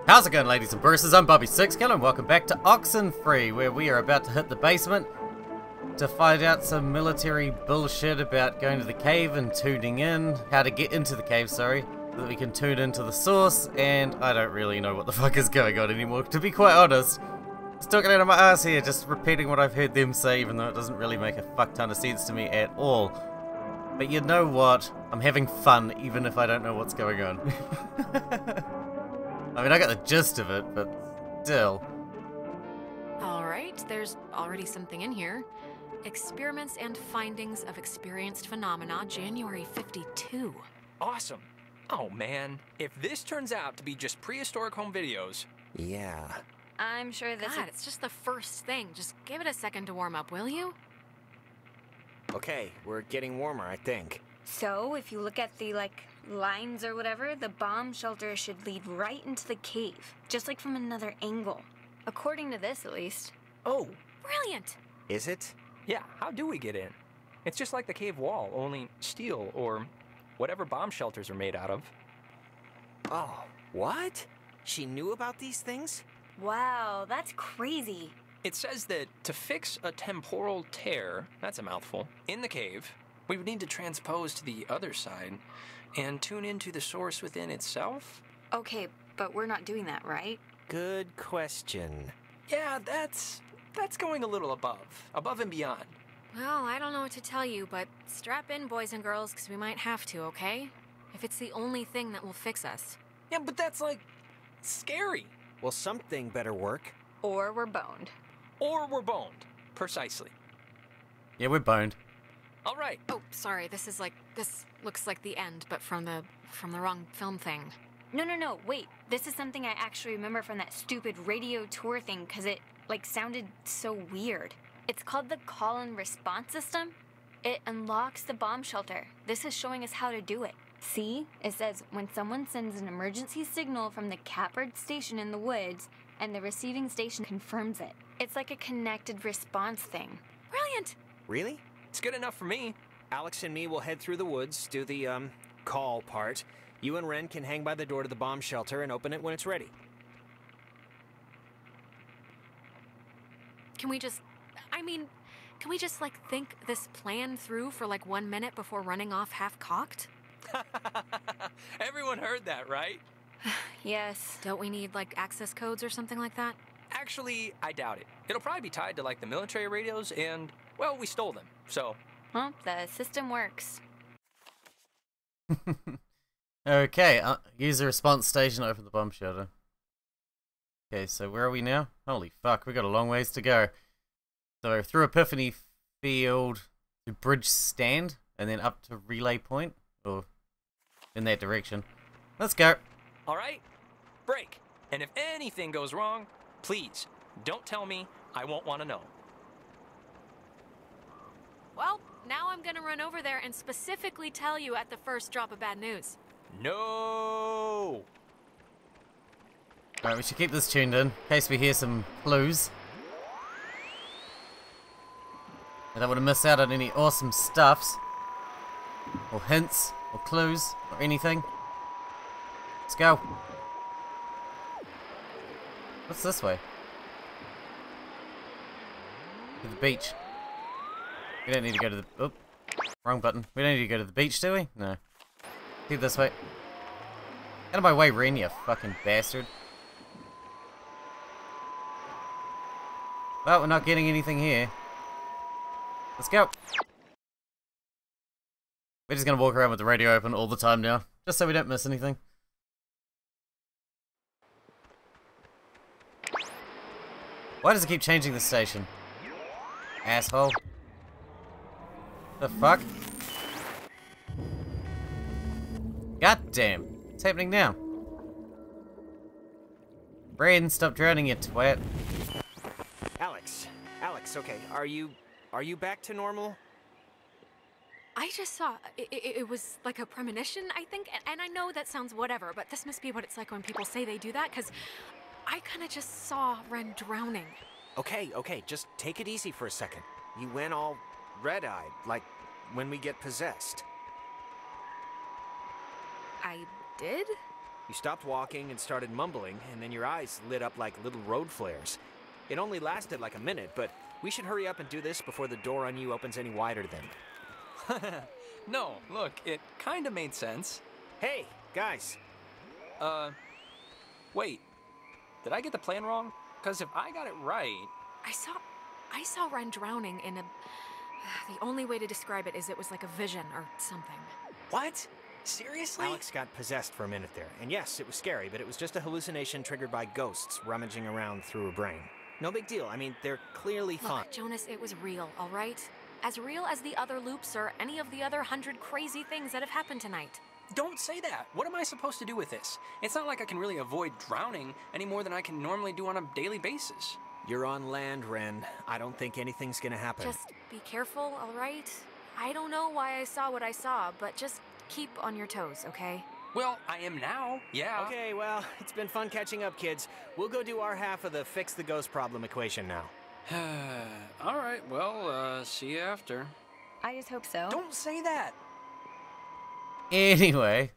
How's it going, ladies and bruises? I'm Bobby6Kill and welcome back to Oxenfree, where we are about to hit the basement to find out some military bullshit about going to the cave and tuning in, how to get into the cave, sorry, so that we can tune into the source, and I don't really know what the fuck is going on anymore, to be quite honest. Just talking out of my ass here, just repeating what I've heard them say, even though it doesn't really make a fuck ton of sense to me at all. But you know what? I'm having fun, even if I don't know what's going on. I mean, I got the gist of it, but still. Alright, there's already something in here. Experiments and Findings of Experienced Phenomena, January 52. Awesome. Oh man, if this turns out to be just prehistoric home videos... Yeah. I'm sure this God, it's just the first thing. Just give it a second to warm up, will you? Okay, we're getting warmer, I think. So, if you look at the, lines or whatever, the bomb shelter should lead right into the cave, just like from another angle. According to this, at least. Oh. Brilliant! Is it? Yeah, how do we get in? It's just like the cave wall, only steel, or whatever bomb shelters are made out of. Oh, what? She knew about these things? Wow, that's crazy. It says that to fix a temporal tear, that's a mouthful, in the cave, we would need to transpose to the other side and tune into the source within itself? Okay, but we're not doing that, right? Good question. Yeah, that's going a little above and beyond. Well, I don't know what to tell you, but strap in, boys and girls, because we might have to, okay? If it's the only thing that will fix us. Yeah, but that's, scary. Well, something better work. Or we're boned. Or we're boned. Precisely. Yeah, we're boned. All right. Oh, sorry, this looks like the end, but from the wrong film thing. No, wait. This is something I actually remember from that stupid radio tour thing, because it, sounded so weird. It's called the call and response system. It unlocks the bomb shelter. This is showing us how to do it. See? It says, when someone sends an emergency signal from the Catbird station in the woods, and the receiving station confirms it. It's like a connected response thing. Brilliant! Really? It's good enough for me. Alex and me will head through the woods, do the, call part. You and Ren can hang by the door to the bomb shelter and open it when it's ready. Can we just think this plan through for 1 minute before running off half-cocked? Everyone heard that, right? Yes. Don't we need, access codes or something like that? Actually, I doubt it. It'll probably be tied to, the military radios and, well, we stole them, so... Well, the system works. Okay, use the response station to open the bomb shelter. Okay, so where are we now? Holy fuck, we got a long ways to go. So through Epiphany Field to Bridge Stand, and then up to Relay Point, or in that direction. Let's go. All right, break. And if anything goes wrong, please don't tell me. I won't want to know. Well, now I'm gonna run over there and specifically tell you at the first drop of bad news. No. Alright, we should keep this tuned in case we hear some clues. I don't want to miss out on any awesome stuffs, or hints, or clues, or anything. Let's go. What's this way? To the beach. We don't need to go to the... Oh, wrong button. We don't need to go to the beach, do we? No. Keep this way. Out of my way, Ren, you fucking bastard. Well, we're not getting anything here. Let's go. We're just gonna walk around with the radio open all the time now, just so we don't miss anything. Why does it keep changing the station? Asshole. The fuck? God damn. What's happening now? Braden, stop drowning, you twat. Alex, okay, are you back to normal? I just saw, it was like a premonition, I think, and I know that sounds whatever, but this must be what it's like when people say they do that, because I kind of just saw Ren drowning. Okay, just take it easy for a second. You went all red-eyed, like when we get possessed. I did? You stopped walking and started mumbling, and then your eyes lit up like little road flares. It only lasted like a minute, but we should hurry up and do this before the door on you opens any wider then. No, look, it kinda made sense. Hey, guys. Wait. Did I get the plan wrong? Because if I got it right... I saw Ren drowning in a... The only way to describe it is it was like a vision or something. What? Seriously? Alex got possessed for a minute there. And yes, it was scary, but it was just a hallucination triggered by ghosts rummaging around through her brain. No big deal. I mean, they're clearly fine. Look, Jonas, it was real, all right? As real as the other loops or any of the other 100 crazy things that have happened tonight. Don't say that. What am I supposed to do with this? It's not like I can really avoid drowning any more than I can normally do on a daily basis. You're on land, Ren. I don't think anything's gonna happen. Just be careful, all right? I don't know why I saw what I saw, but just keep on your toes, okay? Well, I am now, yeah. Okay, well, it's been fun catching up, kids. We'll go do our half of the fix the ghost problem equation now. All right, well, see you after. I just hope so. Don't say that! Anyway.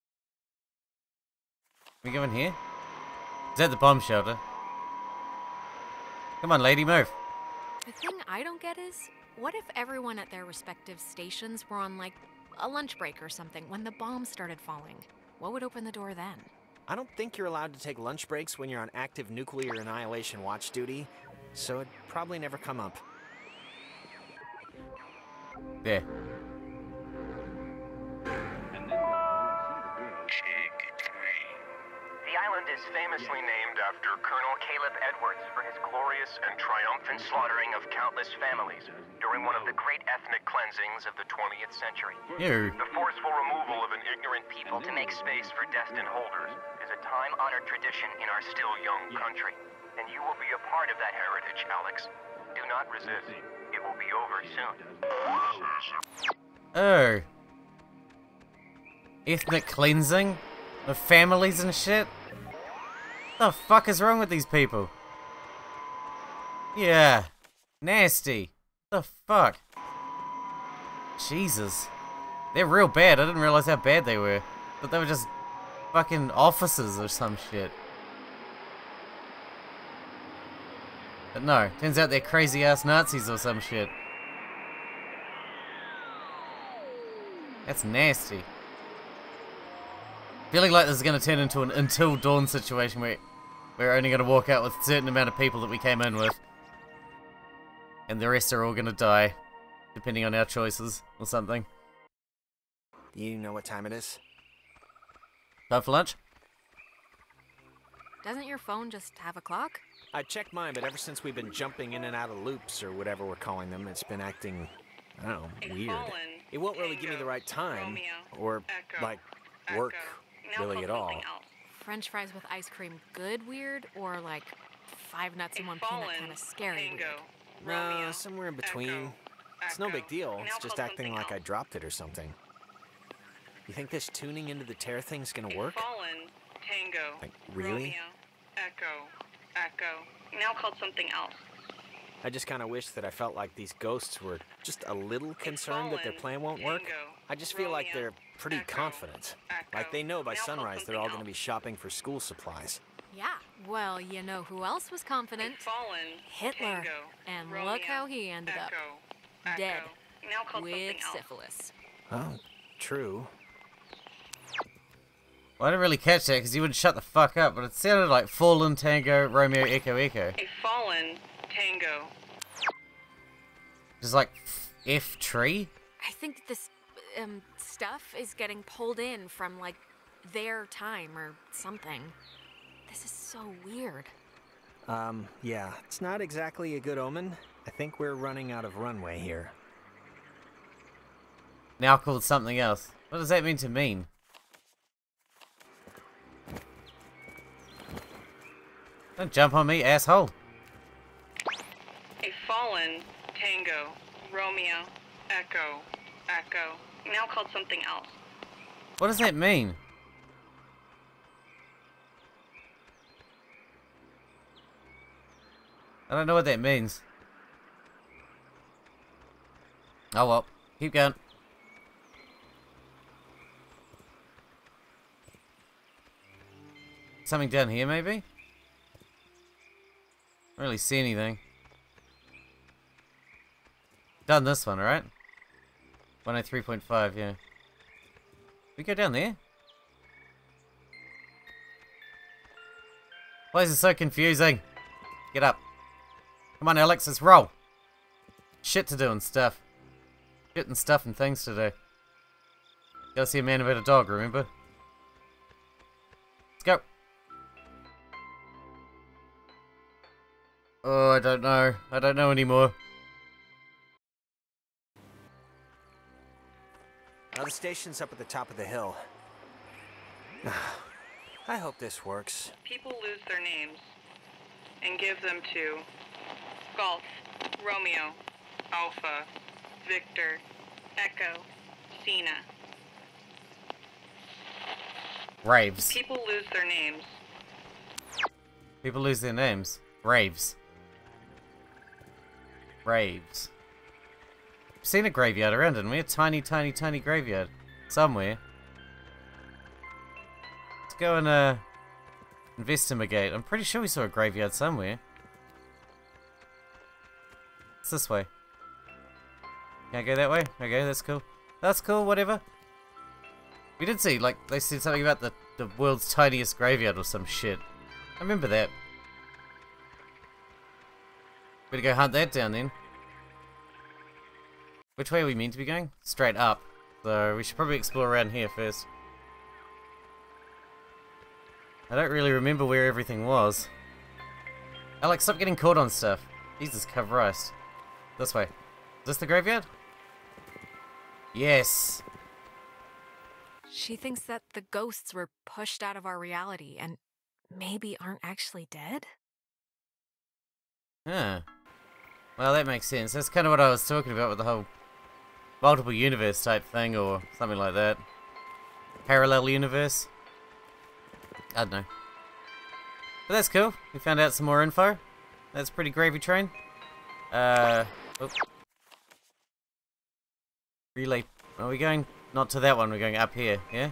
We going here? Is that the bomb shelter? Come on, lady, move. The thing I don't get is, what if everyone at their respective stations were on, like, a lunch break or something when the bombs started falling? What would open the door then? I don't think you're allowed to take lunch breaks when you're on active nuclear annihilation watch duty, so it'd probably never come up. There. The island is famously named after Colonel Caleb Edwards for his glorious and triumphant slaughtering of countless families during one of the great ethnic cleansings of the 20th century. You. The forceful removal of an ignorant people to make space for destined holders is a time-honored tradition in our still young country. And you will be a part of that heritage, Alex. Do not resist. It will be over soon. Oh. Ethnic cleansing? Of families and shit? The fuck is wrong with these people? Yeah. Nasty. The fuck? Jesus. They're real bad. I didn't realize how bad they were. But they were just fucking officers or some shit. But no, turns out they're crazy ass Nazis or some shit. That's nasty. Feeling like this is going to turn into an Until Dawn situation where we're only going to walk out with a certain amount of people that we came in with. And the rest are all going to die, depending on our choices or something. You know what time it is? Time for lunch? Doesn't your phone just have a clock? I checked mine, but ever since we've been jumping in and out of loops, or whatever we're calling them, it's been acting, I don't know, weird. It won't really give me the right time, or, like, work really at all. French fries with ice cream good weird, or like 5 nuts and 1 peanut kind of scary weird? No, somewhere in between. It's no big deal, it's just acting like I dropped it or something. You think this tuning into the tear thing's gonna work? Like, really? Now called something else. I just kind of wish that I felt like these ghosts were just a little concerned that their plan won't work. I just feel like they're pretty confident. Like they know by sunrise they're all going to be shopping for school supplies. Yeah, well, you know who else was confident? Hitler. And look how he ended up. Dead. With syphilis. Oh, true. Well, I didn't really catch that because you wouldn't shut the fuck up, but it sounded like Fallen Tango Romeo Echo Echo. A fallen tango. Just like F tree? I think this stuff is getting pulled in from like their time or something. This is so weird. Yeah, it's not exactly a good omen. I think we're running out of runway here. Now called something else. What does that mean to mean? Don't jump on me, asshole. A fallen tango. Romeo. Echo. Echo. Now called something else. What does that mean? I don't know what that means. Oh well, keep going. Something down here, maybe? Don't really see anything. Done this one, right? 103.5, yeah. We go down there? Why is it so confusing? Get up. Come on, Alex, let's roll. Shit to do and stuff. Shit and stuff and things to do. Gotta see a man about a dog, remember? Let's go. Oh, I don't know. I don't know anymore. Now the station's up at the top of the hill. I hope this works. People lose their names and give them to Golf, Romeo, Alpha, Victor, Echo, Cena. Raves. People lose their names. People lose their names. Raves. Raves. We've seen a graveyard around, didn't we? A tiny, tiny, tiny graveyard. Somewhere. Let's go and, investigate. I'm pretty sure we saw a graveyard somewhere. It's this way. Can I go that way? Okay, that's cool. That's cool, whatever. We did see, like, they said something about the world's tiniest graveyard or some shit. I remember that. Better go hunt that down then. Which way are we meant to be going? Straight up. So we should probably explore around here first. I don't really remember where everything was. Alex, stop getting caught on stuff. Jesus Christ. This way. Is this the graveyard? Yes. She thinks that the ghosts were pushed out of our reality and maybe aren't actually dead? Huh. Well, that makes sense. That's kind of what I was talking about with the whole multiple universe type thing or something like that. Parallel universe. I don't know. But that's cool. We found out some more info. That's pretty gravy train. Oh. Relay. Are we going? Not to that one. We're going up here. Yeah.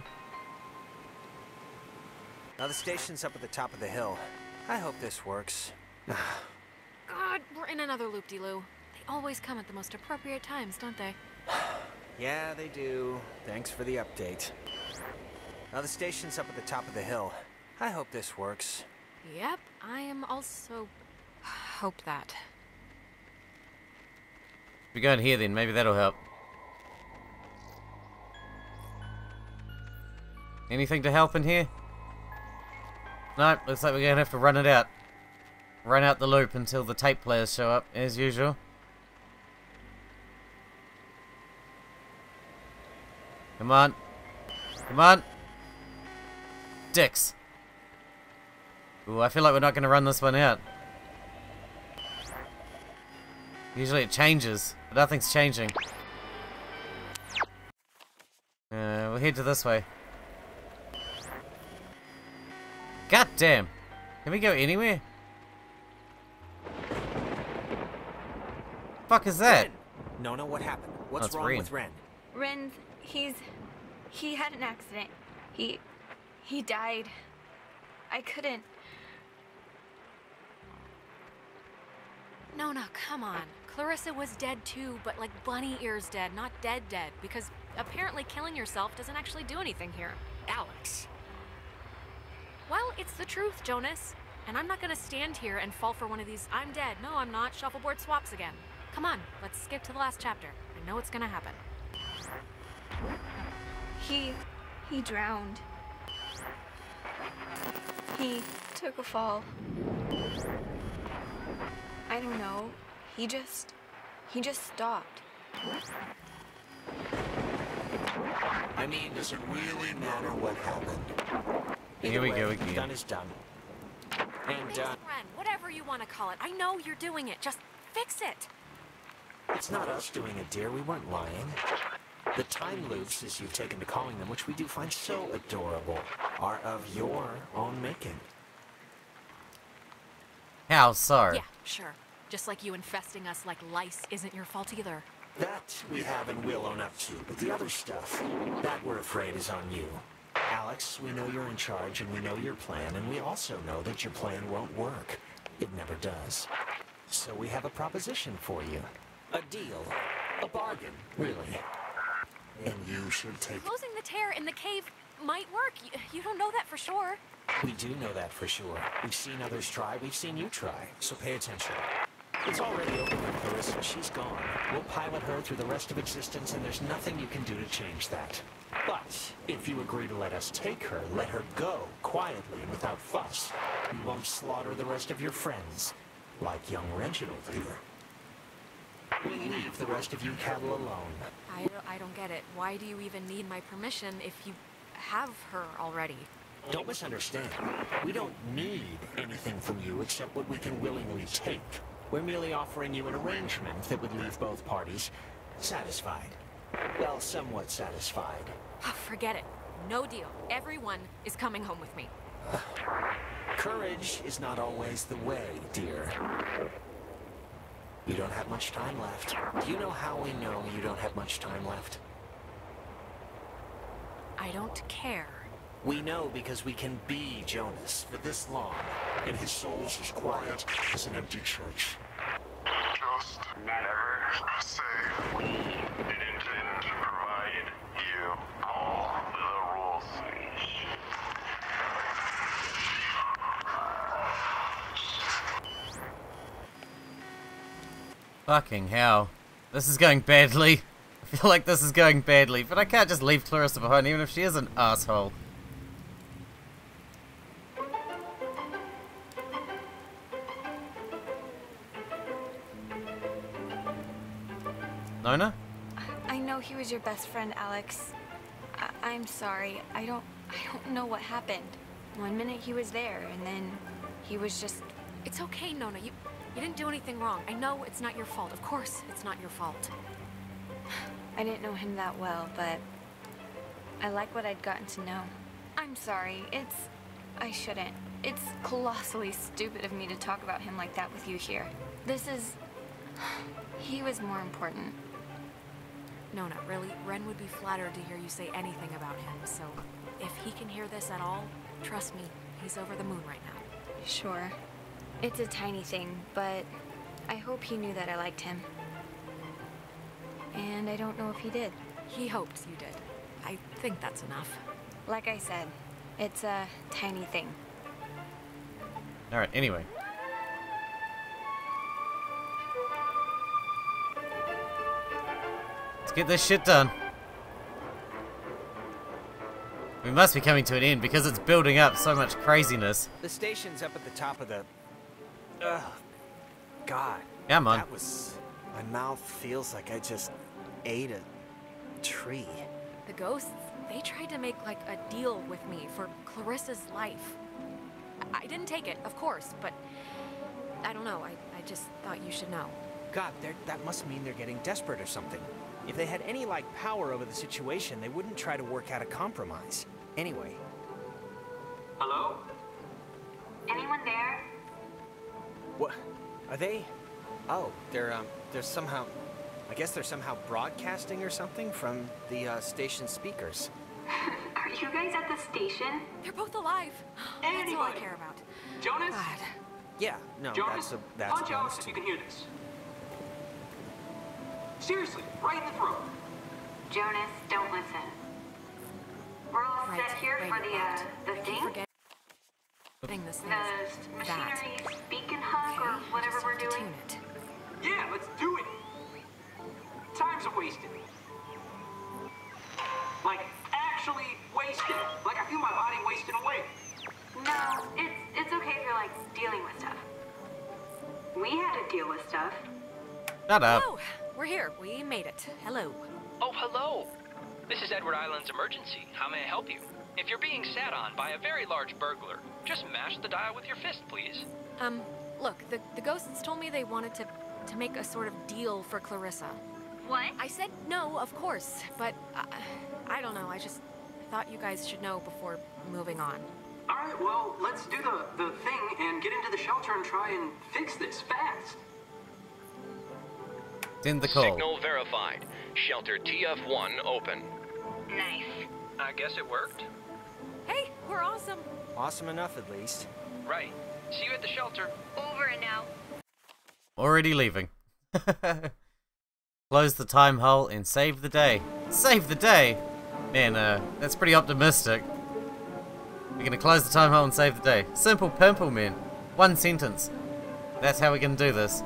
Now the station's up at the top of the hill. I hope this works. God, we're in another loop-de-loo. They always come at the most appropriate times, don't they? Yeah, they do. Thanks for the update. Now the station's up at the top of the hill. I hope this works. Yep, I am also... hope that. We go in here then. Maybe that'll help. Anything to help in here? No, looks like we're gonna have to run it out. Run out the loop until the tape players show up, as usual. Come on. Come on. Dicks. Ooh, I feel like we're not gonna run this one out. Usually it changes, but nothing's changing. We'll head to this way. God damn. Can we go anywhere? Fuck is that? Ren! Nona, what happened? What's wrong Ren. with Ren? Ren, he had an accident. He died. I couldn't. No, come on. Clarissa was dead too, but like bunny ears dead, not dead, because apparently killing yourself doesn't actually do anything here. Alex. Well, it's the truth, Jonas. And I'm not gonna stand here and fall for one of these I'm dead, no I'm not, shuffleboard swaps again. Come on, let's skip to the last chapter. I know it's gonna happen. He drowned. He took a fall. I don't know. He just stopped. I mean, does it really matter what happened? Here we go Done again. is done. And, Fix it, Ren, whatever you want to call it. I know you're doing it. Just fix it. it's not us doing it, dear. We weren't lying. The time loops, as you've taken to calling them, which we do find so adorable, are of your own making. How so? Yeah, sure. Just like you infesting us like lice isn't your fault either. That we have and will own up to, but the other stuff, that we're afraid is on you. Alex, we know you're in charge and we know your plan, and we also know that your plan won't work. It never does. So we have a proposition for you. A deal. A bargain, really. And you should take... Closing the tear in the cave might work. You don't know that for sure. We do know that for sure. We've seen others try, we've seen you try. So pay attention. It's already over with Clarissa. She's gone. We'll pilot her through the rest of existence, and there's nothing you can do to change that. But if you agree to let us take her, let her go, quietly and without fuss. We won't slaughter the rest of your friends, like young Reginald here. We leave the rest of you cattle alone. I don't get it. Why do you even need my permission if you have her already? Don't misunderstand. We don't need anything from you except what we can willingly take. We're merely offering you an arrangement that would leave both parties satisfied. Well, somewhat satisfied. Forget it. No deal. Everyone is coming home with me. Courage is not always the way, dear. You don't have much time left. Do you know how we know you don't have much time left? I don't care. We know because we can be Jonas for this long, and his soul's as quiet as an empty church. Just never say we didn't provide you all the rules. Fucking hell. This is going badly. I feel like this is going badly, but I can't just leave Clarissa behind even if she is an asshole. Nona? I know he was your best friend, Alex. I'm sorry. I don't know what happened. One minute he was there, and then he was just... It's okay, Nona. You didn't do anything wrong. I know it's not your fault. Of course it's not your fault. I didn't know him that well, but I like what I'd gotten to know. I'm sorry. I shouldn't. It's colossally stupid of me to talk about him like that with you here. He was more important. Nona, really, Ren would be flattered to hear you say anything about him, so if he can hear this at all, trust me, he's over the moon right now. Sure. It's a tiny thing, but I hope he knew that I liked him. And I don't know if he did. He hoped you did. I think that's enough. Like I said, it's a tiny thing. Alright, anyway. Let's get this shit done. We must be coming to an end because it's building up so much craziness. The station's up at the top of the... Ugh. God. Come on. That was... My mouth feels like I just ate a tree. The ghosts, they tried to make like a deal with me for Clarissa's life. I didn't take it, of course, but I don't know. I just thought you should know. God, that must mean they're getting desperate or something. If they had any, like, power over the situation, they wouldn't try to work out a compromise. Anyway. Hello? Anyone there? What? Are they... Oh, they're somehow... I guess they're somehow broadcasting or something from the, station speakers. Are you guys at the station? They're both alive. That's all I care about. Jonas? God. Yeah, no, Jonas? that's Punch Jonas out if too. you can hear this. Seriously, right in the throat. Jonas, don't listen. We're all Right, set here right, for the I keep thing? forgetting this thing The is that. machinery speak and hug Okay, or whatever just we're have to doing? tune it. Yeah, let's do it. Time's wasted. Like, actually wasted. Like, I feel my body wasting away. No, it's okay if you're like dealing with stuff. We had to deal with stuff. Shut up. Oh, we're here. We made it. Hello. Oh, hello. This is Edward Island's emergency. How may I help you? If you're being sat on by a very large burglar, just mash the dial with your fist, please. Look, the ghosts told me they wanted to make a sort of deal for Clarissa. What? I said no, of course, but I don't know. I just thought you guys should know before moving on. All right, well, let's do the thing and get into the shelter and try and fix this fast. Send the call. Signal verified. Shelter TF1 open. Nice. I guess it worked. were awesome. Awesome enough, at least. Right. See you at the shelter. Over and out. Already leaving. Close the time hole and save the day. Save the day? Man, that's pretty optimistic. We're gonna close the time hole and save the day. Simple pimple, man. One sentence. That's how we're gonna do this.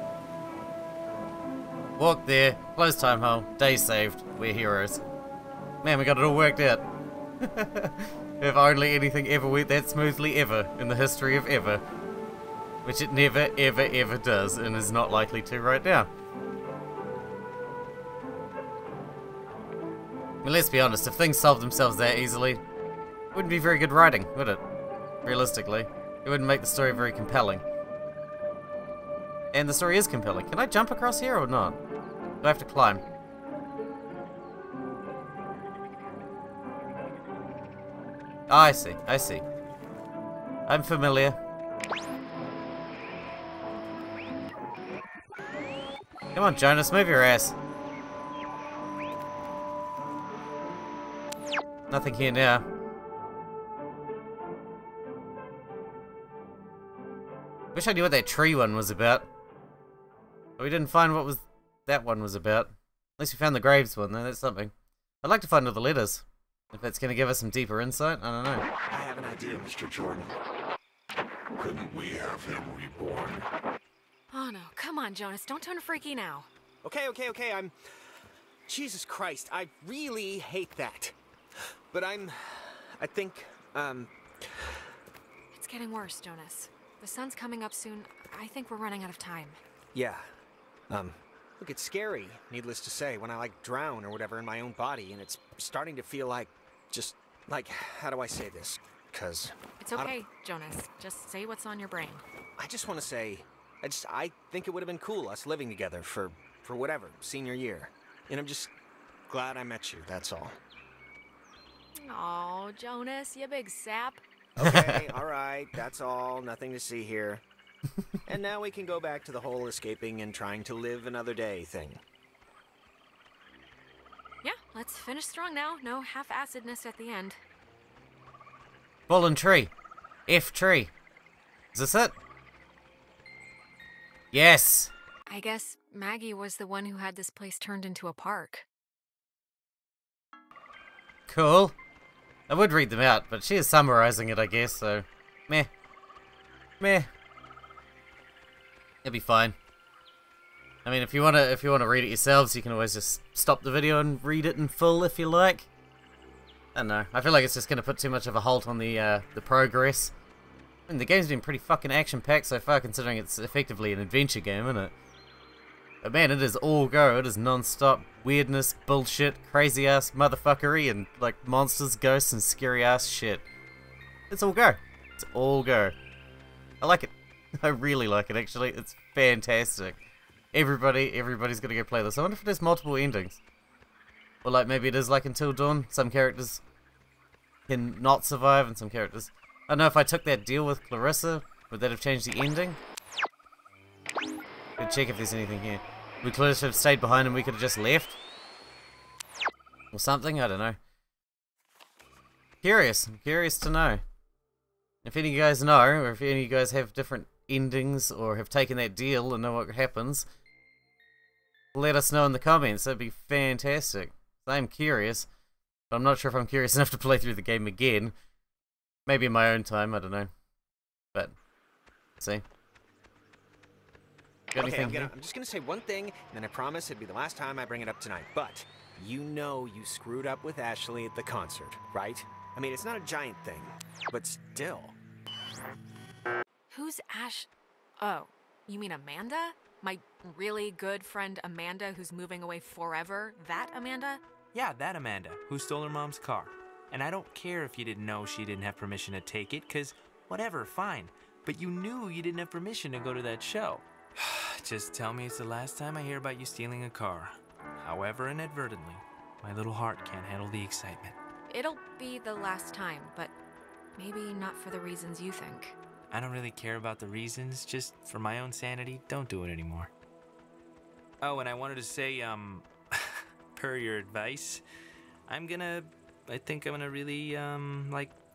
Walk there, close time hole, day saved, we're heroes. Man, we got it all worked out. If only anything ever went that smoothly ever in the history of ever. Which it never, ever, ever does, and is not likely to right now. I mean, let's be honest, if things solved themselves that easily, it wouldn't be very good writing, would it? Realistically. It wouldn't make the story very compelling. And the story is compelling. Can I jump across here or not? Do I have to climb? Oh, I see, I see. I'm familiar. Come on, Jonas, move your ass. Nothing here now. Wish I knew what that tree one was about. But we didn't find what that one was about. At least we found the graves one, though. That's something. I'd like to find all the letters. If that's going to give us some deeper insight, I don't know. I have an idea, Mr. Jordan. Couldn't we have him reborn? Oh no, come on, Jonas, don't turn freaky now. Okay, Jesus Christ, I really hate that. But I think, It's getting worse, Jonas. The sun's coming up soon. I think we're running out of time. yeah. Look, it's scary, needless to say, when I, like, drown or whatever in my own body, and it's starting to feel like, how do I say this? Because... It's okay, Jonas. Just say what's on your brain. I just want to say, I think it would have been cool, us living together for whatever, senior year. And I'm just glad I met you, that's all. Oh, Jonas, you big sap. Okay, alright, that's all, nothing to see here. And now we can go back to the whole escaping and trying to live another day thing. Yeah, let's finish strong now. No half-acidness at the end. Fallen tree. F tree. Is this it? Yes! I guess Maggie was the one who had this place turned into a park. Cool. I would read them out, but she is summarizing it, I guess, so... Meh. Meh. It'll be fine. I mean, if you wanna read it yourselves, you can always just stop the video and read it in full if you like. I don't know. I feel like it's just gonna put too much of a halt on the progress. I mean, the game's been pretty fucking action-packed so far, considering it's effectively an adventure game, isn't it? But man, it is all go. It is non-stop weirdness, bullshit, crazy-ass motherfuckery, and like monsters, ghosts, and scary-ass shit. It's all go. It's all go. I like it. I really like it, actually. It's fantastic. Everybody's gonna go play this. I wonder if there's multiple endings. Or like maybe it is like Until Dawn. Some characters can not survive and some characters... I don't know if I took that deal with Clarissa, would that have changed the ending? Gonna check if there's anything here. Would Clarissa have stayed behind and we could have just left? Or something? I don't know. Curious. I'm curious to know. If any of you guys know, or if any of you guys have different endings, or have taken that deal and know what happens, let us know in the comments. That'd be fantastic. I'm curious, but I'm not sure if I'm curious enough to play through the game again. Maybe in my own time, I don't know. But, see. Got anything here? I'm just gonna say one thing, and then I promise it'll be the last time I bring it up tonight. But, you know you screwed up with Ashley at the concert, right? I mean, it's not a giant thing, but still. Who's Ash? Oh, you mean Amanda? My really good friend Amanda who's moving away forever? That Amanda? Yeah, that Amanda, who stole her mom's car. And I don't care if you didn't know she didn't have permission to take it, cause whatever, fine. But you knew you didn't have permission to go to that show. Just tell me it's the last time I hear about you stealing a car. However inadvertently, my little heart can't handle the excitement. It'll be the last time, but maybe not for the reasons you think. I don't really care about the reasons, just for my own sanity, don't do it anymore. Oh, and I wanted to say, per your advice, I think I'm gonna really, like,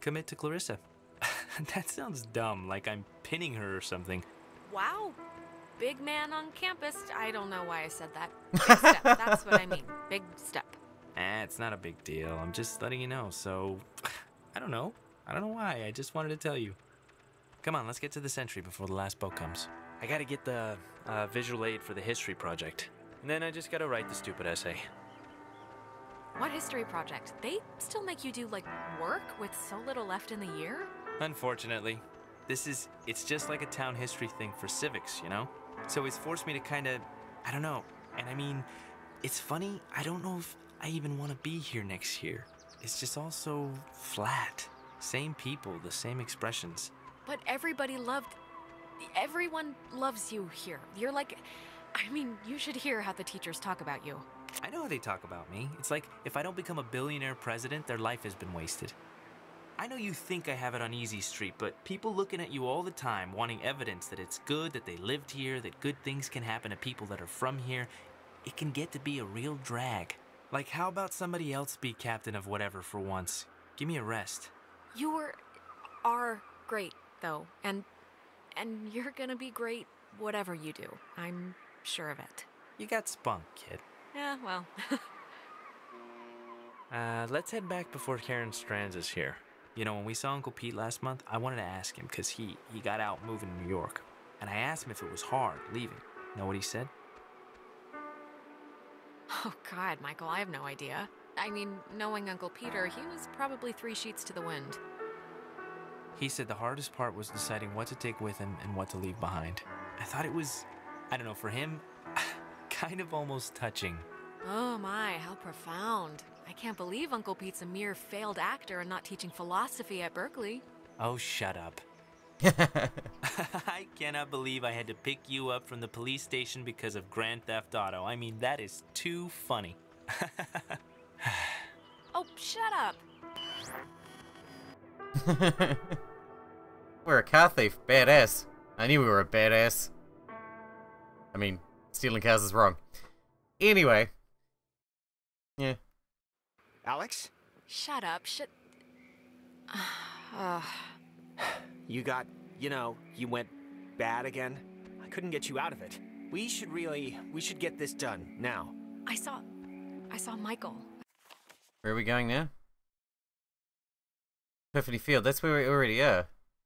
commit to Clarissa. That sounds dumb, like I'm pinning her or something. Wow. Big man on campus. I don't know why I said that. Big step. That's what I mean. Big step. It's not a big deal. I'm just letting you know, so... I don't know. I don't know why. I just wanted to tell you. Come on, let's get to the Sentry before the last boat comes. I gotta get the visual aid for the history project. And then I just gotta write the stupid essay. What history project? They still make you do, like, work with so little left in the year? Unfortunately. It's just like a town history thing for civics, you know? So it's forced me to kinda, I don't know. And I mean, it's funny, I don't know if I even want to be here next year. It's just all so flat. Same people, the same expressions. But everyone loves you here. You're like, I mean, you should hear how the teachers talk about you. I know how they talk about me. It's like, if I don't become a billionaire president, their life has been wasted. I know you think I have it on easy street, but people looking at you all the time, wanting evidence that it's good, that they lived here, that good things can happen to people that are from here, it can get to be a real drag. Like, how about somebody else be captain of whatever for once? Give me a rest. You are great, though, and you're gonna be great whatever you do. I'm sure of it. You got spunk, kid. Yeah, well. Let's head back before Karen Strands is here. You know, when we saw Uncle Pete last month, I wanted to ask him, because he got out moving to New York. And I asked him if it was hard leaving. Know what he said? Oh, God, Michael, I have no idea. I mean, knowing Uncle Peter, he was probably 3 sheets to the wind. He said the hardest part was deciding what to take with him and what to leave behind. I thought it was, I don't know, for him, kind of almost touching. Oh my, how profound. I can't believe Uncle Pete's a mere failed actor and not teaching philosophy at Berkeley. Oh, shut up. I cannot believe I had to pick you up from the police station because of Grand Theft Auto. I mean, that is too funny. Oh, shut up. We're a car thief. Badass. I knew we were a badass. I mean, stealing cars is wrong. Anyway. Yeah. Alex? Shut up. You got, you went bad again? I couldn't get you out of it. We should get this done, now. I saw Michael. Where are we going now? Epiphany Field. That's where we already are.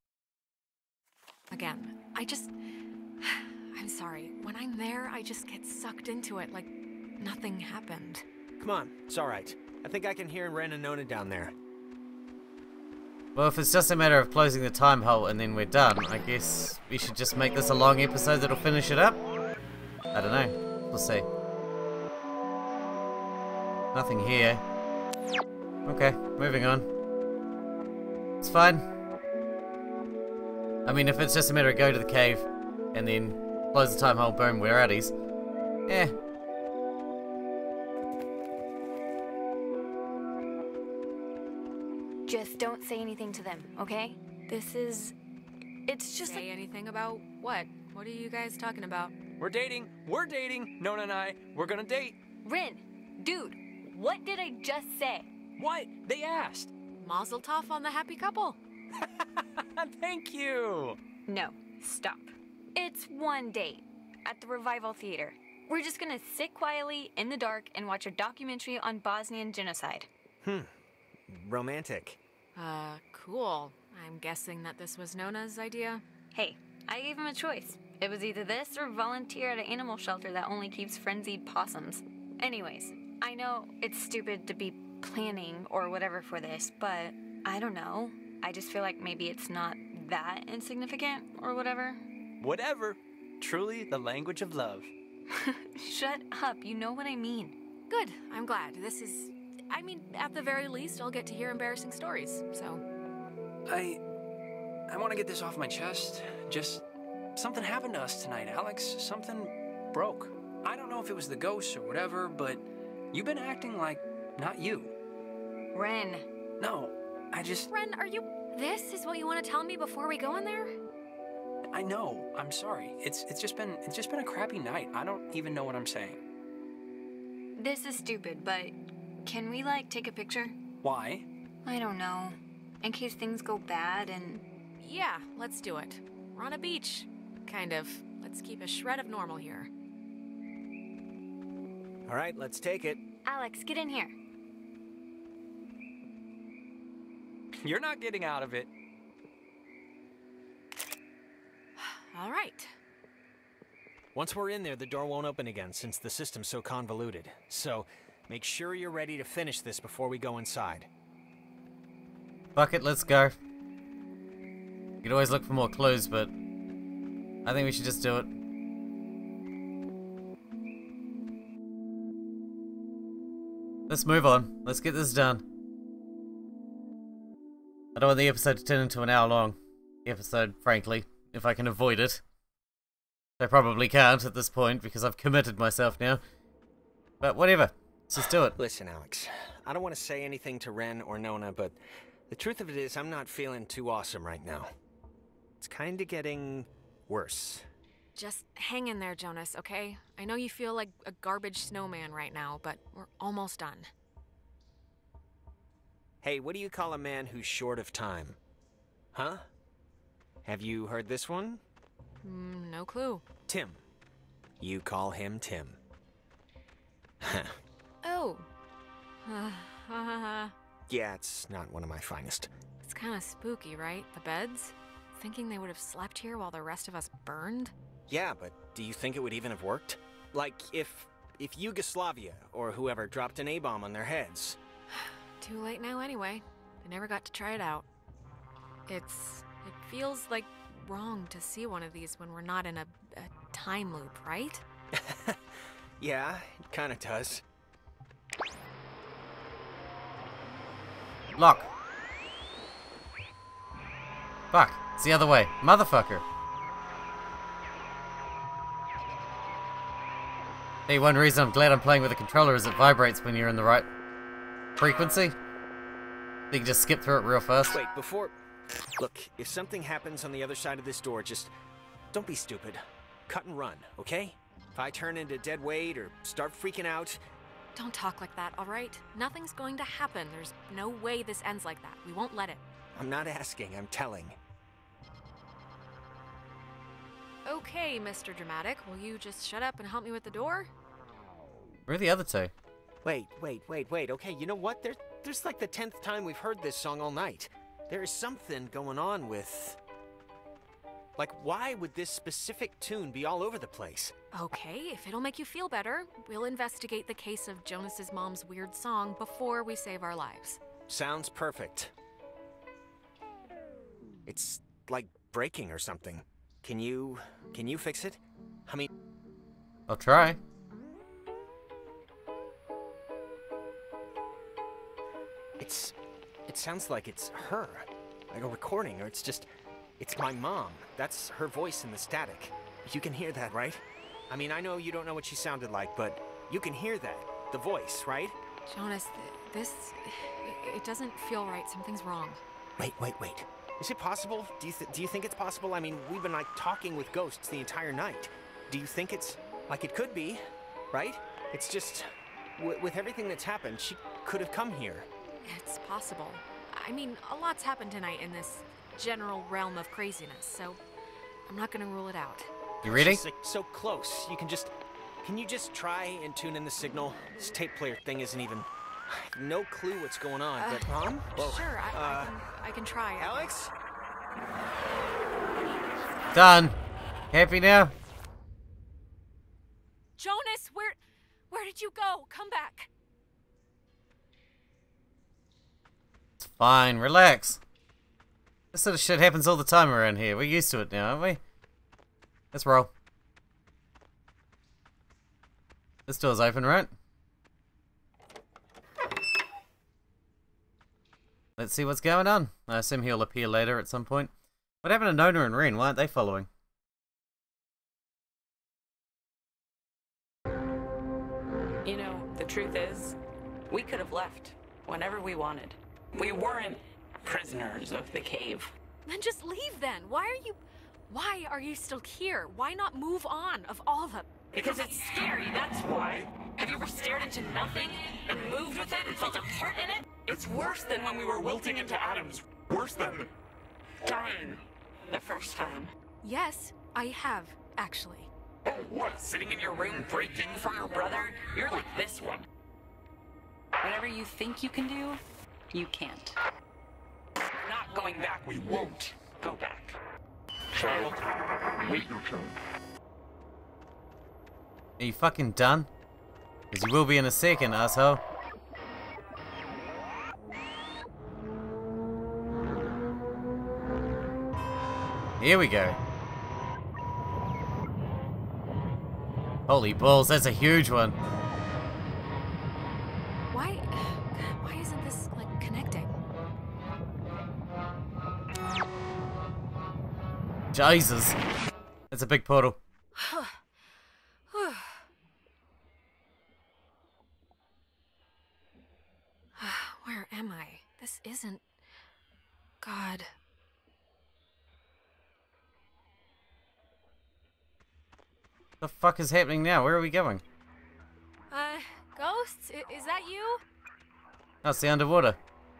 Again, I'm sorry. When I'm there, I just get sucked into it like nothing happened. Come on, it's alright. I think I can hear Ren and Nona down there. Well, if it's just a matter of closing the time hole and then we're done, I guess we should just make this a long episode that'll finish it up? I don't know. We'll see. Nothing here. Okay, moving on. It's fine. I mean, if it's just a matter of go to the cave and then close the time hole, boom, we're outies. Eh. Just don't say anything to them, okay? It's just Say anything about what? What are you guys talking about? We're dating. Nona and I, we're gonna date. Rin, dude, what did I just say? What? They asked. Mazel tov on the happy couple. Thank you. No, stop. It's one date at the Revival Theater. We're just gonna sit quietly in the dark and watch a documentary on Bosnian genocide. Romantic. Cool. I'm guessing that this was Nona's idea. Hey, I gave him a choice. It was either this or volunteer at an animal shelter that only keeps frenzied possums. Anyways, I know it's stupid to be planning or whatever for this, but I don't know. I just feel like maybe it's not that insignificant or whatever. Whatever. Truly the language of love. Shut up, you know what I mean. Good. I'm glad. At the very least, I'll get to hear embarrassing stories, so... I want to get this off my chest. Just something happened to us tonight, Alex. Something broke. I don't know if it was the ghosts or whatever, but you've been acting like not you. Ren. No, Ren, This is what you want to tell me before we go in there? I know. I'm sorry. It's just been a crappy night. I don't even know what I'm saying. This is stupid, but can we, take a picture? Why? I don't know. In case things go bad and... Yeah, let's do it. We're on a beach. Kind of. Let's keep a shred of normal here. All right, let's take it. Alex, get in here. You're not getting out of it. All right. Once we're in there, the door won't open again since the system's so convoluted. So, make sure you're ready to finish this before we go inside. Fuck it, let's go. You could always look for more clues, but I think we should just do it. Let's move on. Let's get this done. I don't want the episode to turn into an hour long episode, frankly, if I can avoid it. I probably can't at this point because I've committed myself now. But whatever. Let's just do it. Listen, Alex, I don't want to say anything to Ren or Nona, but the truth of it is I'm not feeling too awesome right now. It's kind of getting worse. Just hang in there, Jonas, okay? I know you feel like a garbage snowman right now, but we're almost done. Hey, what do you call a man who's short of time? Huh? Have you heard this one? No clue. Tim. You call him Tim. Oh. Yeah, it's not one of my finest. It's kind of spooky, right? The beds? Thinking they would have slept here while the rest of us burned? Yeah, but do you think it would even have worked? Like, if Yugoslavia or whoever dropped an A-bomb on their heads. Too late now anyway. I never got to try it out. It feels like wrong to see one of these when we're not in a time loop, right? Yeah, it kind of does. Lock. Fuck. It's the other way. Motherfucker. Hey, one reason I'm glad I'm playing with a controller is it vibrates when you're in the right frequency. You can just skip through it real fast. Wait, before... Look, if something happens on the other side of this door, just don't be stupid. Cut and run, okay? If I turn into dead weight or start freaking out... Don't talk like that, all right? Nothing's going to happen. There's no way this ends like that. We won't let it. I'm not asking, I'm telling. Okay, Mr. Dramatic. Will you just shut up and help me with the door? Where are the other two? Wait. Okay, you know what? There's like the 10th time we've heard this song all night. There is something going on with... Like, why would this specific tune be all over the place? Okay, if it'll make you feel better, we'll investigate the case of Jonas's mom's weird song before we save our lives. Sounds perfect. It's like breaking or something. Can you fix it? I mean... I'll try. It sounds like it's her. Like a recording, or it's my mom. That's her voice in the static. You can hear that, right? I mean, I know you don't know what she sounded like, but you can hear that. The voice, right? Jonas, it doesn't feel right. Something's wrong. Wait. Is it possible? Do you think it's possible? I mean, we've been like talking with ghosts the entire night. Do you think it's like it could be, right? It's just with everything that's happened, she could have come here. It's possible. I mean, a lot's happened tonight in this general realm of craziness, so I'm not gonna rule it out. You ready? She's, like, so close. Can you just try and tune in the signal? This tape player thing isn't even... I have no clue what's going on, but... Mom? Whoa. Sure, I can try. Alex? Done. Happy now? Jonas, where did you go? Come back. It's fine. Relax. This sort of shit happens all the time around here. We're used to it now, aren't we? Let's roll. This door's open, right? Let's see what's going on. I assume he'll appear later at some point. What happened to Nona and Ren? Why aren't they following? You know, the truth is, we could have left whenever we wanted. We weren't prisoners of the cave. Then just leave then. Why are you still here? Why not move on of all the... Because it's scary, that's why. Have you ever stared into nothing and moved with it and felt a heart in it? It's worse than when we were wilting into atoms. Worse than dying the first time. Yes, I have, actually. Oh, what? Sitting in your room breaking for your brother? You're like this one. Whatever you think you can do, you can't. We're not going back. We won't go back. Child, wait your turn. Are you fucking done? Because you will be in a second, asshole. Here we go. Holy balls, that's a huge one. Why isn't this, like, connecting? Jesus. That's a big portal. Where am I? This isn't... God. The fuck is happening now? Where are we going? Ghosts? Is that you? Oh, it's the underwater.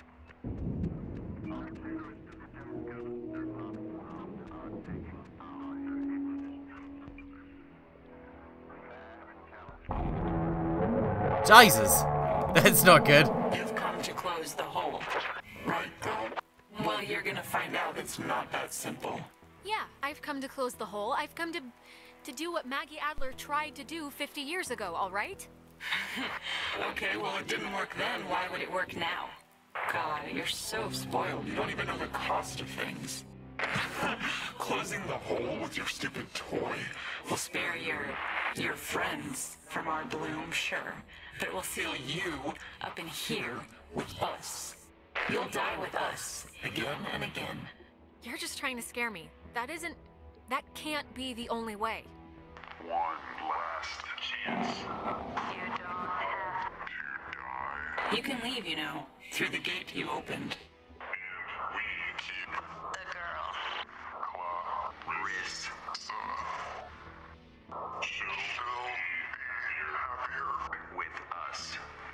Jesus! That's not good. You've come to close the hole, right, girl? Well, you're gonna find out it's not that simple. Yeah, I've come to close the hole. I've come to do what Maggie Adler tried to do 50 years ago, all right? Okay, well, it didn't work then. Why would it work now? God, you're so spoiled. You don't even know the cost of things. Closing the hole with your stupid toy. We'll spare your friends from our bloom, sure. But we'll seal you up in here with us. You'll die with us again and again. You're just trying to scare me. That can't be the only way. One last chance. You don't have to die. You can leave, you know, through the gate you opened. And we keep The girl. Clarissa. She'll be happier With us.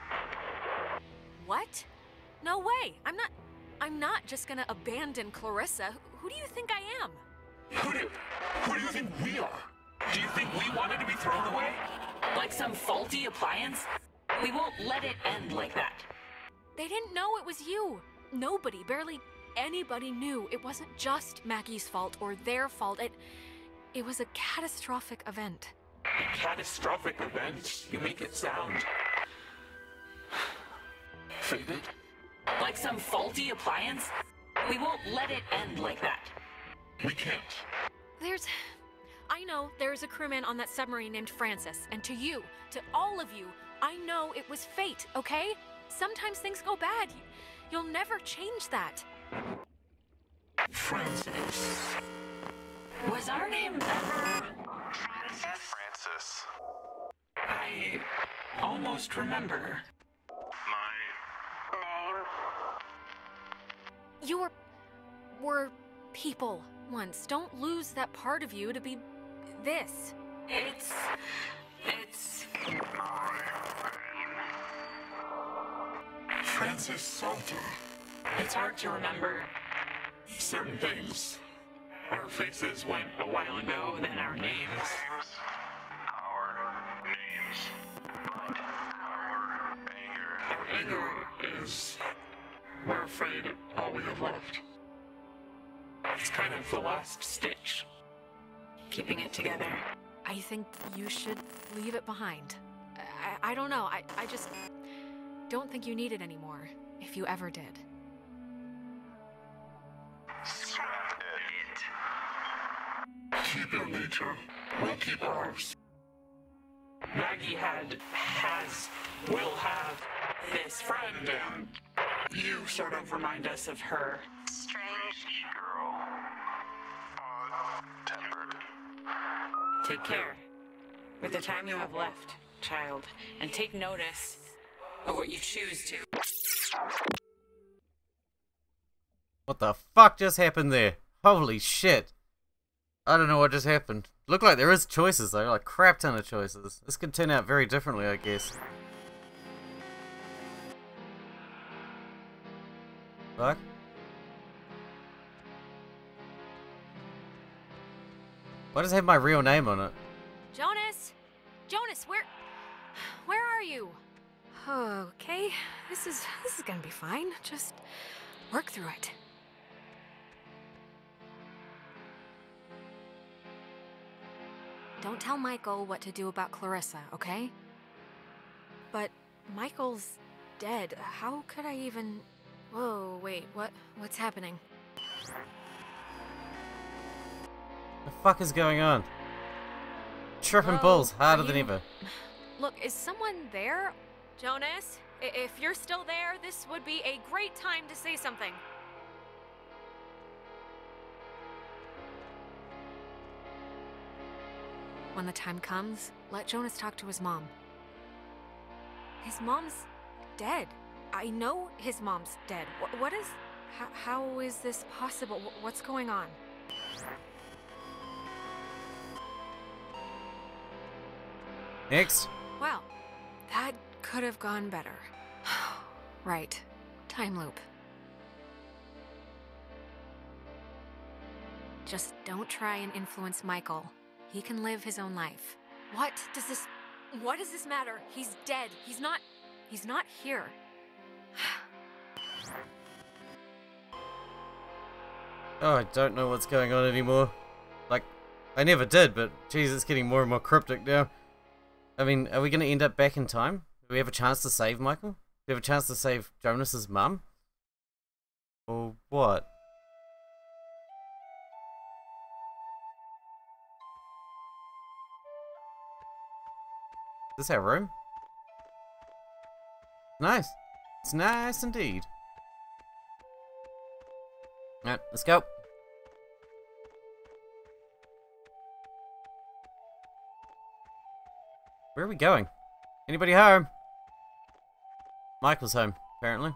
What? No way. I'm not just gonna abandon Clarissa. Who do you think I am? Who do you think we are? Do you think we wanted to be thrown away? Like some faulty appliance? We won't let it end like that. They didn't know it was you. Nobody, barely anybody knew it wasn't just Maggie's fault or their fault. It was a catastrophic event. A catastrophic event? You make it sound... faded? Like some faulty appliance? We won't let it end like that. We can't. I know there's a crewman on that submarine named Francis, and to you, to all of you, I know it was fate, okay? Sometimes things go bad. You'll never change that. Francis. Was our name ever... Francis. I almost remember. My name? You were people once. Don't lose that part of you to be this. It's... Francis Salter. It's hard to remember. Certain things. Our faces went a while ago, then our names. Our names. But our anger. Our anger is, we're afraid, all we have left. It's kind of the last stitch. Keeping it together. I think you should leave it behind. I don't know. I just don't think you need it anymore, if you ever did. Scrap it. Keep your nature. We'll keep ours. Maggie has, will have this friend, and you sort of remind us of her. Strange girl. Odd-tempered. Take care with the time you have left, child, and take notice of what you choose to. What the fuck just happened there? Holy shit. I don't know what just happened. Look like there is choices though, like crap ton of choices. This could turn out very differently, I guess. Fuck. Why does it have my real name on it? Jonas! Jonas, where are you? Okay, this is gonna be fine. Just work through it. Don't tell Michael what to do about Clarissa, okay? But Michael's dead. How could I even... Whoa, wait, what's happening? The fuck is going on? Tripping Hello? bulls harder Are than you- ever. Look, is someone there? Jonas, if you're still there, this would be a great time to say something. When the time comes, let Jonas talk to his mom. His mom's dead. I know his mom's dead. What is... How is this possible? What's going on? Next. Well, that could have gone better. Right. Time loop. Just don't try and influence Michael. He can live his own life. What does this matter? He's dead. He's not here. Oh, I don't know what's going on anymore. Like, I never did, but geez, it's getting more and more cryptic now. I mean, are we going to end up back in time? Do we have a chance to save Michael? Do we have a chance to save Jonas's mum? Or what? Is this our room? Nice. It's nice indeed. Alright, let's go. Where are we going? Anybody home? Michael's home, apparently.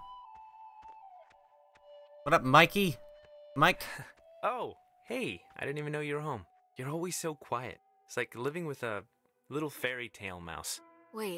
What up, Mikey? Mike? Oh, hey, I didn't even know you were home. You're always so quiet. It's like living with a little fairy tale mouse. Wait,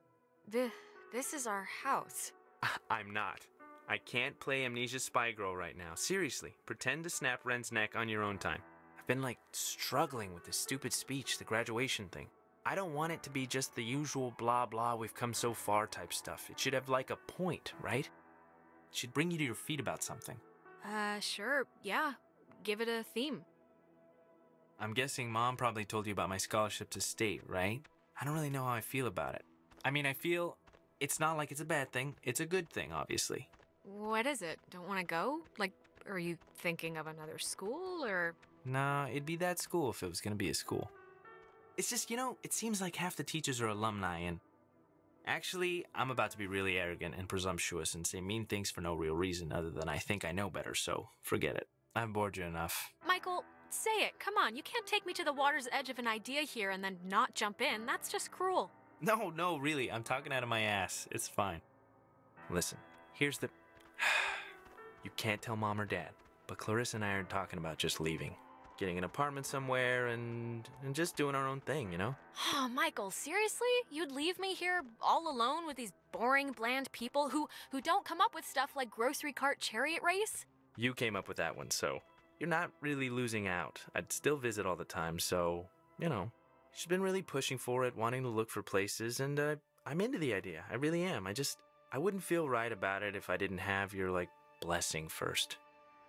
this is our house. I'm not. I can't play Amnesia Spy Girl right now. Seriously, pretend to snap Ren's neck on your own time. I've been like struggling with this stupid speech, the graduation thing. I don't want it to be just the usual blah blah we've come so far type stuff. It should have like a point, right? It should bring you to your feet about something. Sure, yeah. Give it a theme. I'm guessing Mom probably told you about my scholarship to state, right? I don't really know how I feel about it. I mean, I feel it's not like it's a bad thing. It's a good thing, obviously. What is it? Don't want to go? Like, are you thinking of another school, or...? Nah, it'd be that school if it was gonna be a school. It's just, you know, it seems like half the teachers are alumni, and... Actually, I'm about to be really arrogant and presumptuous and say mean things for no real reason other than I think I know better, so forget it. I've bored you enough. Michael, say it. Come on, you can't take me to the water's edge of an idea here and then not jump in. That's just cruel. No, really, I'm talking out of my ass. It's fine. Listen, here's the... You can't tell Mom or Dad, but Clarissa and I are talking about just leaving. Getting an apartment somewhere and just doing our own thing, you know? Oh, Michael, seriously? You'd leave me here all alone with these boring, bland people who don't come up with stuff like grocery cart chariot race? You came up with that one, so you're not really losing out. I'd still visit all the time, so, you know. She's been really pushing for it, wanting to look for places, and I'm into the idea. I really am. I wouldn't feel right about it if I didn't have your, like, blessing first.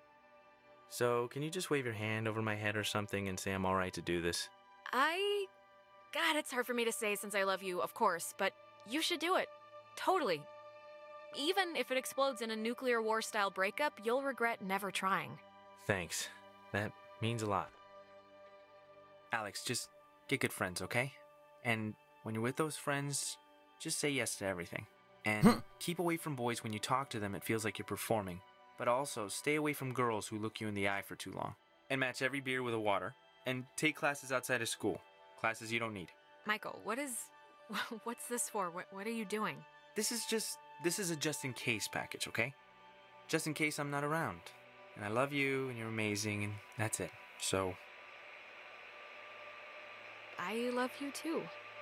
So, can you just wave your hand over my head or something and say I'm alright to do this? God, it's hard for me to say since I love you, of course, but you should do it. Totally. Even if it explodes in a nuclear war-style breakup, you'll regret never trying. Thanks. That means a lot. Alex, just get good friends, okay? And when you're with those friends, just say yes to everything. And keep away from boys when you talk to them, it feels like you're performing. But also, stay away from girls who look you in the eye for too long. And match every beer with a water. And take classes outside of school. Classes you don't need. Michael, what's this for? What are you doing? This is a just-in-case package, okay? Just in case I'm not around. And I love you, and you're amazing, and that's it. So... I love you too.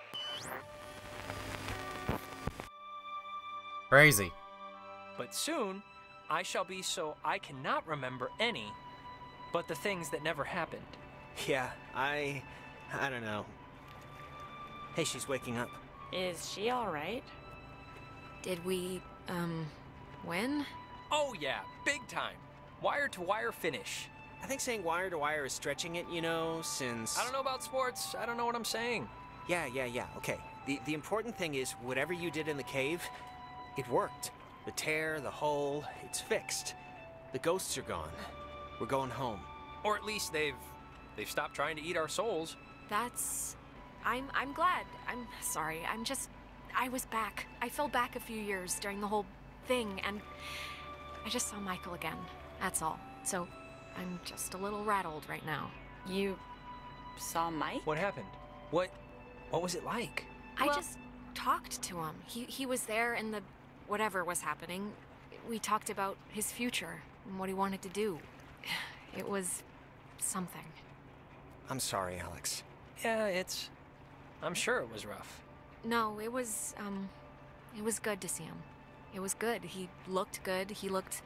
Crazy. But soon, I shall be so I cannot remember any but the things that never happened. Yeah, I don't know. Hey, she's waking up. Is she alright? Did we, win? Oh yeah, big time. Wire-to-wire finish. I think saying wire to wire is stretching it, you know, since... I don't know about sports. I don't know what I'm saying. Yeah, okay. The important thing is, whatever you did in the cave, it worked. The tear, the hole, it's fixed. The ghosts are gone. We're going home. Or at least they've stopped trying to eat our souls. That's... I'm glad. I'm sorry. I was back. I fell back a few years during the whole thing, and I just saw Michael again. That's all. So, I'm just a little rattled right now. You saw Mike? What happened? What was it like? I just talked to him. He was there in the... whatever was happening. We talked about his future and what he wanted to do. It was... something. I'm sorry, Alex. Yeah, I'm sure it was rough. No, it was good to see him. It was good. He looked good. He looked,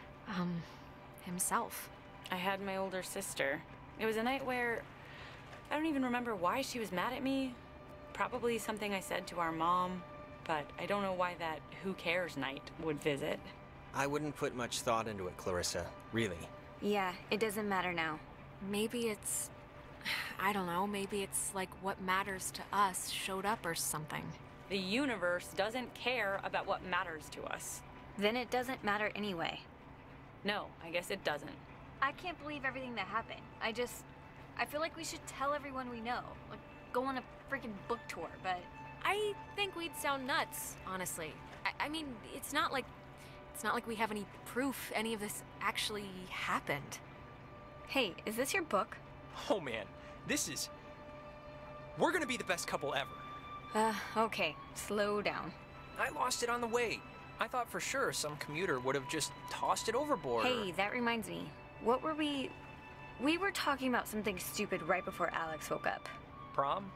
himself. I had my older sister. It was a night where I don't even remember why she was mad at me. Probably something I said to our mom, but I don't know why that who cares night would visit. I wouldn't put much thought into it, Clarissa. Really. Yeah, it doesn't matter now. Maybe it's... I don't know, maybe it's like what matters to us showed up or something. The universe doesn't care about what matters to us. Then it doesn't matter anyway. No, I guess it doesn't. I can't believe everything that happened. I feel like we should tell everyone we know. Like, go on a freaking book tour, but... I think we'd sound nuts, honestly. I mean, it's not like we have any proof any of this actually happened. Hey, is this your book? Oh man, we're gonna be the best couple ever. Okay, slow down. I lost it on the way. I thought for sure some commuter would have just tossed it overboard. Hey, that reminds me. What were we were talking about something stupid right before Alex woke up. Prom?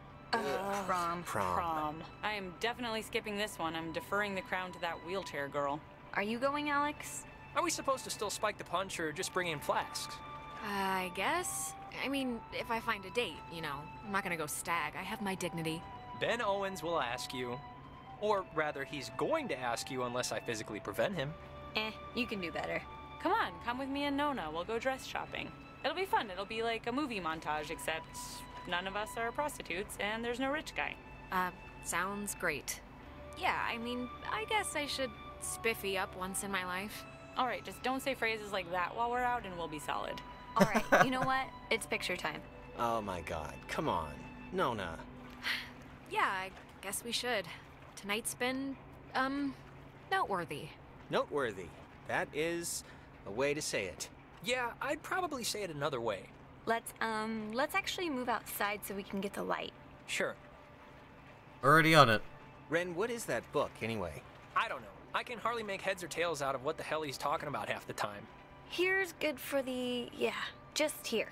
Prom. I am definitely skipping this one. I'm deferring the crown to that wheelchair girl. Are you going, Alex? Are we supposed to still spike the punch or just bring in flasks? I guess. I mean, if I find a date, you know. I'm not gonna go stag. I have my dignity. Ben Owens will ask you. Or rather, he's going to ask you unless I physically prevent him. You can do better. Come on, come with me and Nona. We'll go dress shopping. It'll be fun. It'll be like a movie montage, except none of us are prostitutes and there's no rich guy. Sounds great. Yeah, I mean, I guess I should spiffy up once in my life. All right, just don't say phrases like that while we're out and we'll be solid. All right, you know what? It's picture time. Oh my god, come on. Nona. Yeah, I guess we should. Tonight's been, noteworthy. Noteworthy. That is a way to say it. Yeah, I'd probably say it another way. Let's actually move outside so we can get the light. Sure. Already on it. Ren, what is that book, anyway? I don't know. I can hardly make heads or tails out of what the hell he's talking about half the time. Here's good for the... yeah, just here.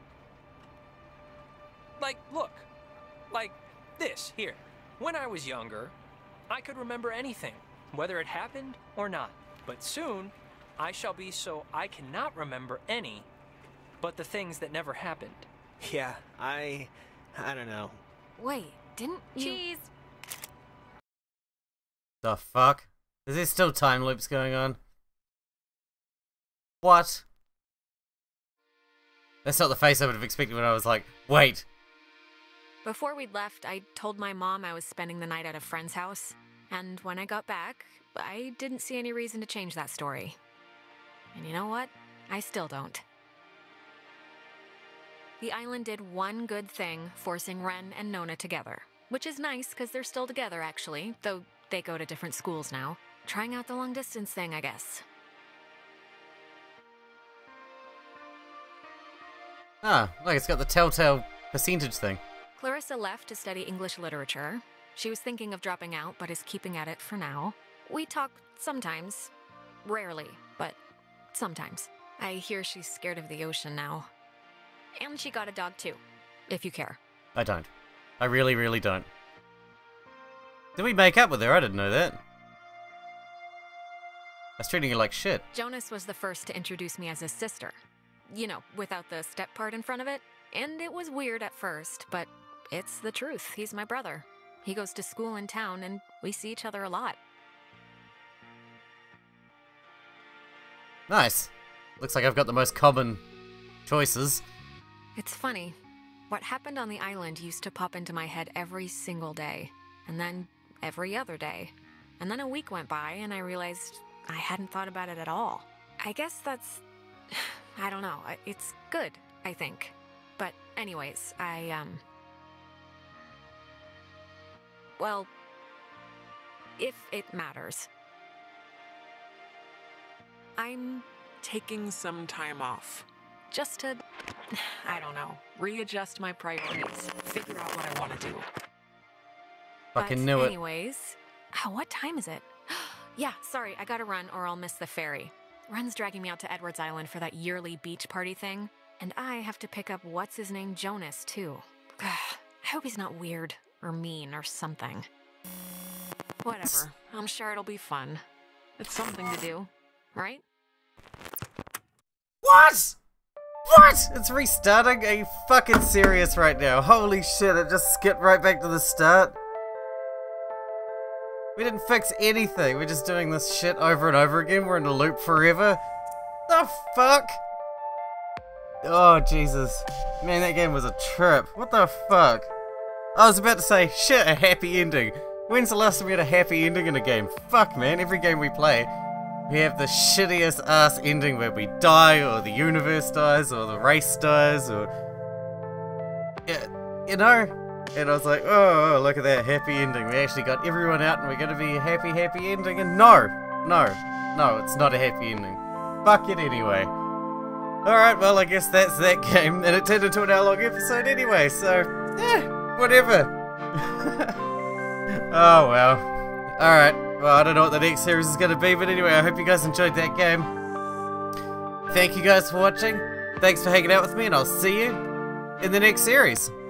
Like, look. Like this, here. When I was younger, I could remember anything, whether it happened or not. But soon, I shall be so I cannot remember any but the things that never happened. Yeah, I don't know. Wait, didn't you... Cheese! The fuck? Is there still time loops going on? What? That's not the face I would have expected when I was like, wait. Before we'd left, I told my mom I was spending the night at a friend's house. And when I got back, I didn't see any reason to change that story. And you know what? I still don't. The island did one good thing, forcing Ren and Nona together. Which is nice, because they're still together, actually, though they go to different schools now. Trying out the long-distance thing, I guess. Ah, look, it's got the telltale percentage thing. Clarissa left to study English literature. She was thinking of dropping out, but is keeping at it for now. We talk sometimes. Rarely, but sometimes. I hear she's scared of the ocean now. And she got a dog too, if you care. I don't. I really, really don't. Did we make up with her? I didn't know that. I was treating her like shit. Jonas was the first to introduce me as his sister. You know, without the step part in front of it. And it was weird at first, but it's the truth. He's my brother. He goes to school in town, and we see each other a lot. Nice. Looks like I've got the most common choices. It's funny. What happened on the island used to pop into my head every single day, and then every other day. And then a week went by, and I realized I hadn't thought about it at all. I guess that's... I don't know. It's good, I think. But anyways, well, if it matters. I'm taking some time off. Just to, I don't know, readjust my priorities, figure out what I want to do. Fucking knew it. Anyways, what time is it? Yeah, sorry, I gotta run or I'll miss the ferry. Ren's dragging me out to Edwards Island for that yearly beach party thing. And I have to pick up what's-his-name Jonas, too. I hope he's not weird or mean or something. Whatever, I'm sure it'll be fun. It's something to do, right? What? What? It's restarting? Are you fucking serious right now? Holy shit, it just skipped right back to the start. We didn't fix anything. We're just doing this shit over and over again. We're in a loop forever. The fuck? Oh, Jesus. Man, that game was a trip. What the fuck? I was about to say, shit, a happy ending. When's the last time we had a happy ending in a game? Fuck, man. Every game we play, we have the shittiest ass ending where we die, or the universe dies, or the race dies, or... Yeah, you know? And I was like, oh, look at that, happy ending. We actually got everyone out and we're gonna be a happy, happy ending. And no, it's not a happy ending. Fuck it anyway. Alright, well, I guess that's that game. And it turned into an hour-long episode anyway, so, yeah, whatever. Oh, well. Alright, well, I don't know what the next series is gonna be, but anyway, I hope you guys enjoyed that game. Thank you guys for watching. Thanks for hanging out with me, and I'll see you in the next series.